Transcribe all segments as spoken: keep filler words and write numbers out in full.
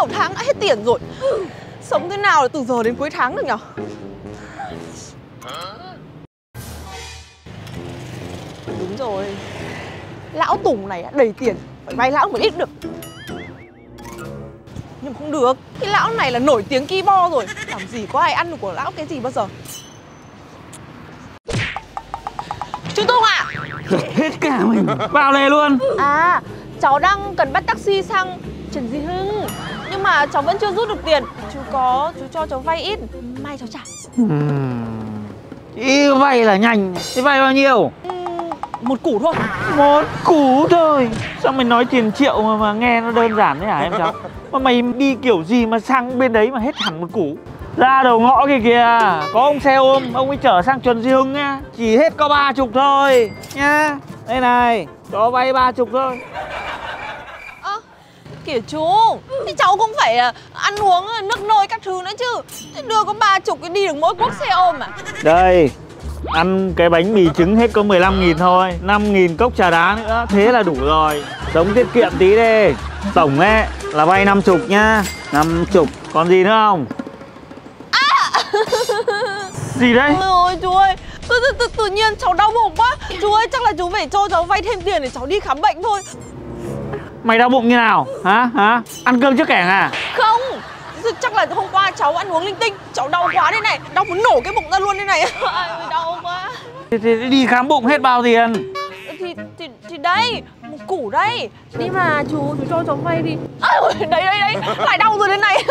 đầu tháng đã hết tiền rồi. Sống thế nào từ giờ đến cuối tháng được nhở? Đúng rồi, lão Tùng này đầy tiền, phải vay lão một ít được. Nhưng mà không được, cái lão này là nổi tiếng ki bo rồi, làm gì có ai ăn được của lão cái gì bao giờ. Chú Tùng à? Hết cả mình, vào này luôn. À, cháu đang cần bắt taxi sang Trần Duy Hưng, nhưng mà cháu vẫn chưa rút được tiền. Chú có, chú cho cháu vay ít, mai cháu trả. uhm. Ý vay là nhanh, thế vay bao nhiêu? uhm, Một củ thôi. Một củ thôi? Sao mày nói tiền triệu mà, mà nghe nó đơn giản thế hả em cháu? Mà mày đi kiểu gì mà sang bên đấy mà hết hẳn một củ? Ra đầu ngõ kìa kìa, có ông xe ôm, ông ấy chở sang Trần Duy Hưng nhá. Chỉ hết có ba chục thôi nhá. Đây này, cho vay ba chục thôi. Ơ, à, kìa chú, thì cháu cũng phải ăn uống, nước nôi các thứ nữa chứ. Đưa có ba chục cái đi được mỗi cuốc xe ôm à? Đây, ăn cái bánh mì trứng hết có mười lăm nghìn thôi, năm nghìn cốc trà đá nữa, thế là đủ rồi. Sống tiết kiệm tí đi. Tổng ấy là vay năm chục nhá. Năm chục, còn gì nữa không? Gì đấy? Ôi ôi chú ơi, tự, tự, tự, tự nhiên cháu đau bụng quá. Chú ơi, chắc là chú phải cho cháu vay thêm tiền để cháu đi khám bệnh thôi. Mày đau bụng như nào? Hả? Hả? Ăn cơm trước kẻng à? Không, chắc là hôm qua cháu ăn uống linh tinh. Cháu đau quá đây này, đau muốn nổ cái bụng ra luôn đây này. Đau quá. Thì, thì đi khám bụng hết bao tiền? Thì, thì, thì đây, một củ đây. Đi mà chú, chú cho cháu vay đi. À, đấy, đấy, đấy, lại đau rồi đây này.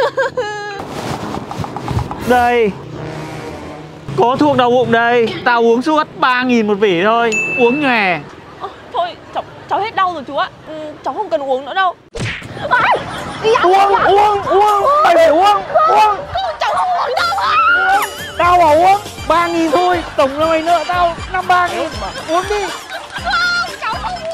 Đây, có thuốc đau bụng đây. Tao uống suốt ba nghìn một vỉ thôi. Uống nhòe. À, thôi, cháu, cháu hết đau rồi chú ạ. Ừ, cháu không cần uống nữa đâu. À, uống, uống, uống, mày phải uống, uống. Cháu không uống đâu à. Tao bảo uống, ba nghìn thôi. Tổng là mày nợ tao năm ba nghìn. Uống đi. Không, cháu không uống.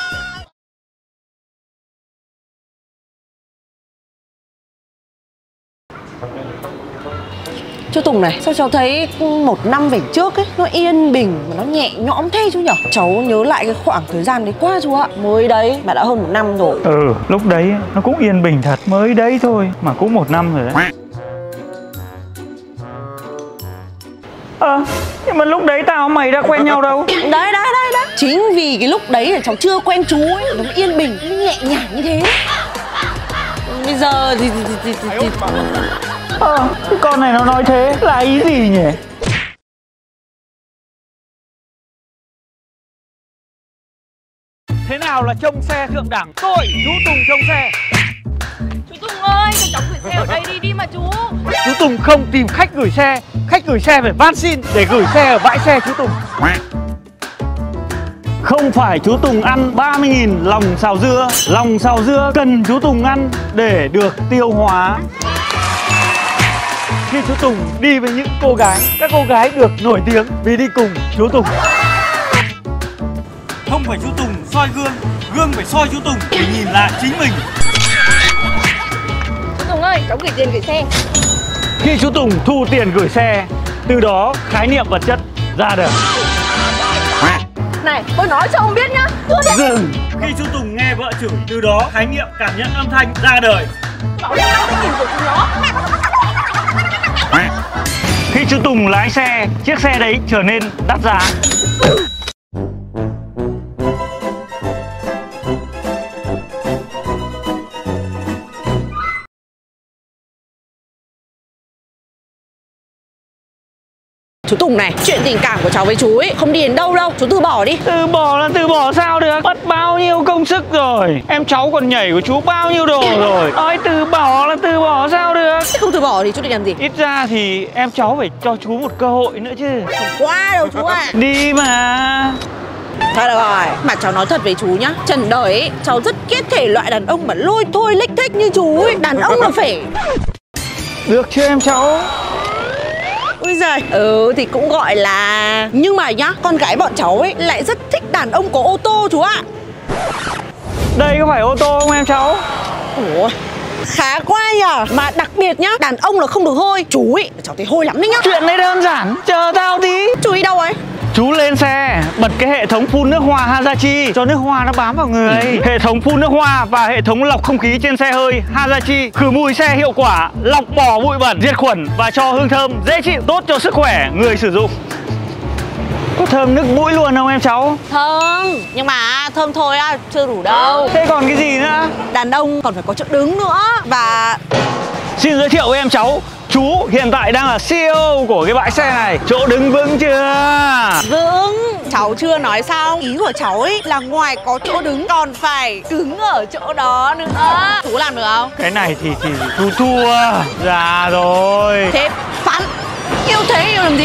Chú Tùng này, sao cháu thấy một năm về trước ấy, nó yên bình mà nó nhẹ nhõm thế chú nhở? Cháu nhớ lại cái khoảng thời gian đấy qua chú ạ. Mới đấy mà đã hơn một năm rồi. Ừ, lúc đấy nó cũng yên bình thật. Mới đấy thôi mà cũng một năm rồi đấy. Ờ, à, nhưng mà lúc đấy tao mày đã quen nhau đâu. Đấy, đấy, đấy, đấy. Chính vì cái lúc đấy là cháu chưa quen chú ấy, nó yên bình, nó nhẹ nhàng như thế. Bây giờ thì... thì, thì, thì, thì... Ờ, à, cái con này nó nói thế là ý gì nhỉ? Thế nào là trông xe thượng đẳng? Tôi, chú Tùng trông xe. Chú Tùng ơi, cho cháu gửi xe ở đây đi đi mà chú. Chú Tùng không tìm khách gửi xe. Khách gửi xe phải van xin để gửi xe ở bãi xe chú Tùng. Không phải chú Tùng ăn ba mươi nghìn lòng xào dưa. Lòng xào dưa cần chú Tùng ăn để được tiêu hóa. Khi chú Tùng đi với những cô gái, các cô gái được nổi tiếng vì đi cùng chú Tùng. Không phải chú Tùng soi gương, gương phải soi chú Tùng để nhìn lại chính mình. Chú Tùng ơi, cháu gửi tiền gửi xe. Khi chú Tùng thu tiền gửi xe, từ đó khái niệm vật chất ra đời. Này, tôi nói cho ông biết nhá. Dừng. Khi chú Tùng nghe vợ chửi, từ đó khái niệm cảm nhận âm thanh ra đời. Bảo nó năm mươi nghìn của chú nó. Khi chú Tùng lái xe, chiếc xe đấy trở nên đắt giá. Chú Tùng này, chuyện tình cảm của cháu với chú ấy không đi đến đâu đâu, chú từ bỏ đi. Từ bỏ là từ bỏ sao được? Mất bao nhiêu công sức rồi. Em cháu còn nhảy của chú bao nhiêu đồ rồi. Ôi từ bỏ là từ bỏ sao được? Thế không từ bỏ thì chú định làm gì? Ít ra thì em cháu phải cho chú một cơ hội nữa chứ. Không qua đâu chú ạ. À. Đi mà. Thôi được rồi, mà cháu nói thật với chú nhá. Trần đời ấy, cháu rất ghét thể loại đàn ông mà lôi thôi lích thích như chú ấy. Đàn ông là phải... Được chưa em cháu? Ôi giời. Ừ thì cũng gọi là... Nhưng mà nhá, con gái bọn cháu ấy lại rất thích đàn ông có ô tô chú ạ. Đây có phải ô tô không em cháu? Ủa, khá quá nhờ. Mà đặc biệt nhá, đàn ông là không được hôi. Chú ấy, cháu thấy hôi lắm đấy nhá. Chuyện này đơn giản, chờ tao tí. Chú ý đâu ấy? Chú lên xe, bật cái hệ thống phun nước hoa Hazachi cho nước hoa nó bám vào người. Hệ thống phun nước hoa và hệ thống lọc không khí trên xe hơi Hazachi khử mùi xe hiệu quả, lọc bỏ bụi bẩn, diệt khuẩn và cho hương thơm dễ chịu, tốt cho sức khỏe người sử dụng. Có thơm nước mũi luôn không em cháu? Thơm, nhưng mà thơm thôi á, chưa đủ đâu. Thế còn cái gì nữa? Đàn ông còn phải có chỗ đứng nữa. Và xin giới thiệu với em cháu, chú hiện tại đang là xê e ô của cái bãi xe này. Chỗ đứng vững chưa? vững, cháu chưa nói xong. Ý của cháu ấy là ngoài có chỗ đứng còn phải đứng ở chỗ đó nữa. Chú làm được không? Cái này thì thì chú thua. Già rồi. Thế phán, yêu thế yêu làm gì?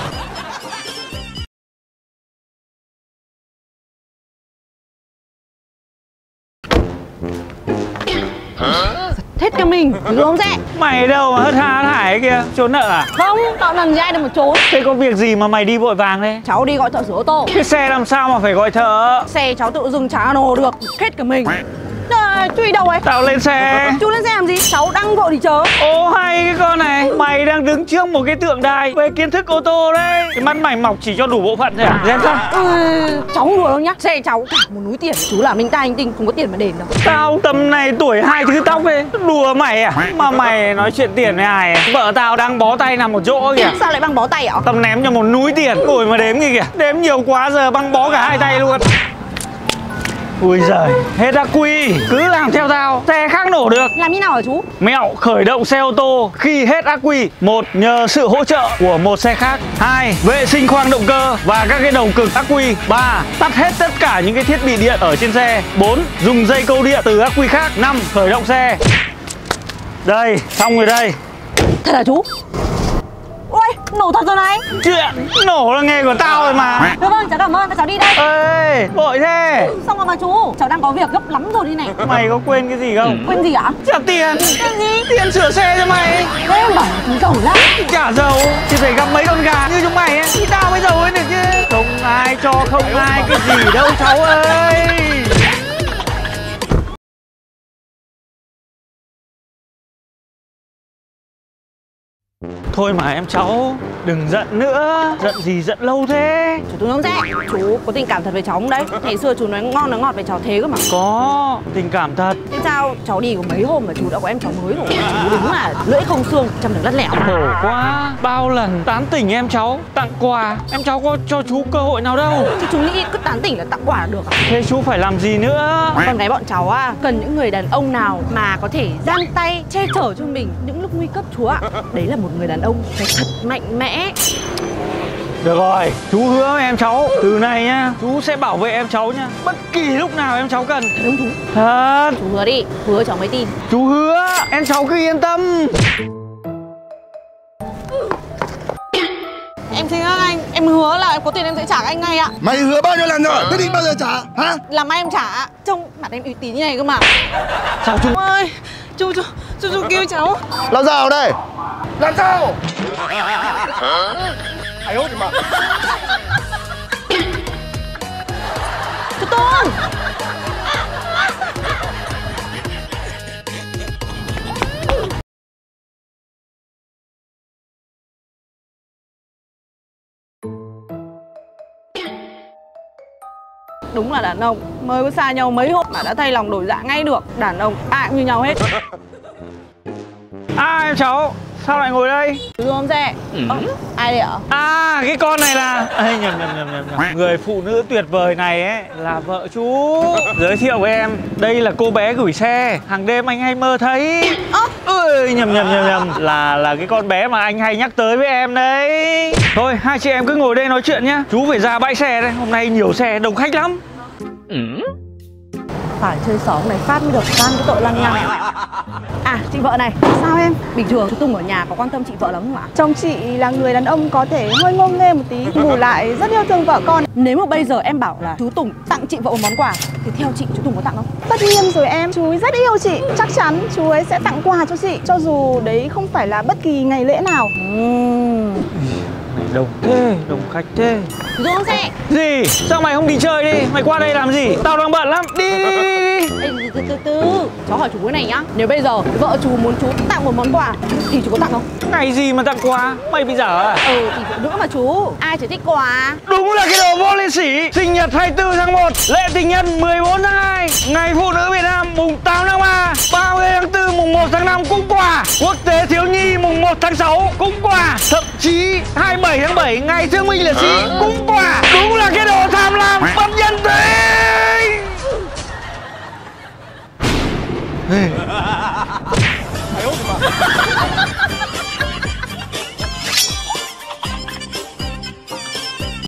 Hết cả mình, đúng không dẹ? Mày đâu mà hất ha hất hải kia, trốn nợ à? Không, tao làm gì ai đâu mà trốn. Thế có việc gì mà mày đi vội vàng thế? Cháu đi gọi thợ sửa ô tô. Cái xe làm sao mà phải gọi thợ? Xe cháu tự dưng chả nổ được, hết cả mình. À, chú đi đâu ấy? Tao lên xe. Chú lên xe làm gì? Cháu đang vội thì chờ. Ô hay cái con này. Mày đang đứng trước một cái tượng đài về kiến thức ô tô đấy. Cái mắt mày mọc chỉ cho đủ bộ phận thôi à? Xem sao? Ừ, cháu không đùa đâu nhá. Xe cháu cả một núi tiền. Chú làm linh tai linh tinh, không có tiền mà đền đâu. Tao tầm này tuổi hai thứ tóc ấy. Đùa mày à? Mà mày nói chuyện tiền với ai à? Vợ tao đang bó tay nằm một chỗ kìa. Sao lại băng bó tay ạ? Tao ném cho một núi tiền. Ngồi mà đếm kìa. Đếm nhiều quá giờ băng bó cả hai tay luôn. Ui giời, hết ắc quy. Cứ làm theo tao, xe khác nổ được. Làm như nào hả chú? Mẹo khởi động xe ô tô khi hết ắc quy. Một, nhờ sự hỗ trợ của một xe khác. Hai, vệ sinh khoang động cơ và các cái đầu cực ắc quy. Ba, tắt hết tất cả những cái thiết bị điện ở trên xe. Bốn, dùng dây câu điện từ ắc quy khác. Năm, khởi động xe. Đây, xong rồi đây. Thật hả chú? Ôi, nổ thật rồi này. Chuyện nổ là nghề của tao rồi mà. Được vâng, cháu cảm ơn, cháu đi đây. Ê, vội thế. Xong rồi mà chú, cháu đang có việc gấp lắm rồi đi này. Mày có quên cái gì không? Quên gì ạ? Trả tiền. Quên gì? Tiền sửa xe cho mày. Thế em bảo chú giàu lắm. Chả giàu thì phải gặp mấy con gà như chúng mày ấy thì tao mới giàu ấy được chứ. Không ai cho không ai cái gì đâu cháu ơi. Thôi mà em cháu, đừng giận nữa. Giận gì giận lâu thế? Chú Tú không dễ. Chú có tình cảm thật với cháu không đấy? Ngày xưa chú nói ngon nói ngọt với cháu thế cơ mà. Có, tình cảm thật. Thế sao cháu đi có mấy hôm mà chú đã có em cháu mới rồi? Chú đúng là lưỡi không xương, trăm đường lắt lẻo. Khổ quá. Bao lần tán tỉnh em cháu, tặng quà, em cháu có cho chú cơ hội nào đâu. Chứ chú nghĩ cứ tán tỉnh là tặng quà là được à? Thế chú phải làm gì nữa? Con gái bọn cháu à, cần những người đàn ông nào mà có thể giang tay che chở cho mình những lúc nguy cấp chú ạ. Đấy là một người đàn ông phải thật mạnh mẽ. Được rồi, chú hứa với em cháu, từ nay nhá, chú sẽ bảo vệ em cháu nhá. Bất kỳ lúc nào em cháu cần. Đúng chú. Thật. Chú hứa đi, hứa cháu mới tin. Chú hứa, em cháu cứ yên tâm. Em xin các anh, em hứa là em có tiền em sẽ trả anh ngay ạ. Mày hứa bao nhiêu lần rồi? Thế định bao giờ trả? Hả? Làm mai em trả, trông mặt em uy tín như này cơ mà. Sao chú? Ơi, chú chú chú chú kêu cháu. Làm sao đây? Làm sao? Ai hốt mà. Chú Tùng. Đúng là đàn ông mới có xa nhau mấy hôm mà đã thay lòng đổi dạ ngay được. Đàn ông ai cũng như nhau hết. À em cháu, sao lại ngồi đây? Chú không dè. Ừ. Ờ, ai đây ạ? À cái con này là Ê, nhầm, nhầm, nhầm, nhầm, nhầm. Người phụ nữ tuyệt vời này ấy là vợ chú. Giới thiệu với em, đây là cô bé gửi xe, hàng đêm anh hay mơ thấy. Ơ Ơi nhầm nhầm nhầm nhầm Là là cái con bé mà anh hay nhắc tới với em đấy. Thôi hai chị em cứ ngồi đây nói chuyện nhá. Chú phải ra bãi xe đây, hôm nay nhiều xe, đông khách lắm. Ừ. phải chơi xóm này phát mới được gan cái tội lăng nhăng. À chị vợ này, sao em? Bình thường chú Tùng ở nhà có quan tâm chị vợ lắm không ạ? Chồng chị là người đàn ông có thể hơi ngô nghê một tí, bù lại rất yêu thương vợ con. Nếu mà bây giờ em bảo là chú Tùng tặng chị vợ một món quà thì theo chị chú Tùng có tặng không? Tất nhiên rồi em, chú ấy rất yêu chị. Chắc chắn chú ấy sẽ tặng quà cho chị, cho dù đấy không phải là bất kỳ ngày lễ nào. uhm. Này đông thế, đông khách thế. Chú Tùng xe. Gì? Sao mày không đi chơi đi? Mày qua đây làm gì? Tao đang bận lắm. Đi đi đi đi. Ê, từ từ từ từ. Cháu hỏi chú cái này nhá. Nếu bây giờ vợ chú muốn chú tặng một món quà thì chú có tặng không? Ngày gì mà tặng quà? Mày bây giờ à? Ừ thì phụ nữ mà chú, ai chả thích quà. Đúng là cái đồ vô liêm sỉ. Sinh nhật hai mươi tư tháng một, lễ tình nhân mười bốn tháng hai, ngày phụ nữ Việt Nam mùng tám tháng ba, ba mươi tháng tư mùng một tháng năm cũng quà, quốc tế thiếu nhi mùng một tháng sáu cũng quà, thậm chí hai mươi bảy tháng bảy ngày thương binh liệt sĩ cũng quà. Đúng